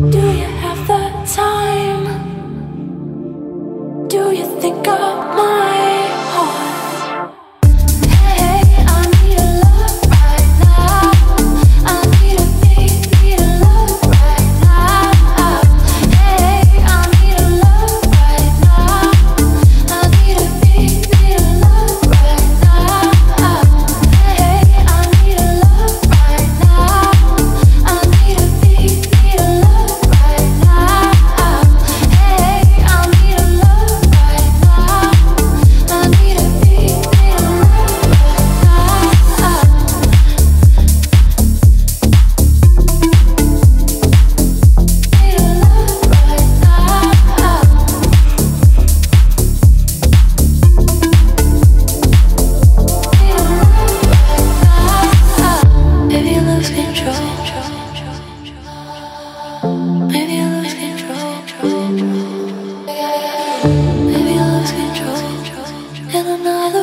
Do you have the time? Do you think of my heart? Hey, I need a love right now. I need a need a love right now. Hey, I need a love right now. I need a need a love right now. Hey, I need a love right now. I need a need a love right now. Hey, I need a love right now. I need a need a love right now. Maybe you lose control. Maybe you lose control. Maybe you lose control in another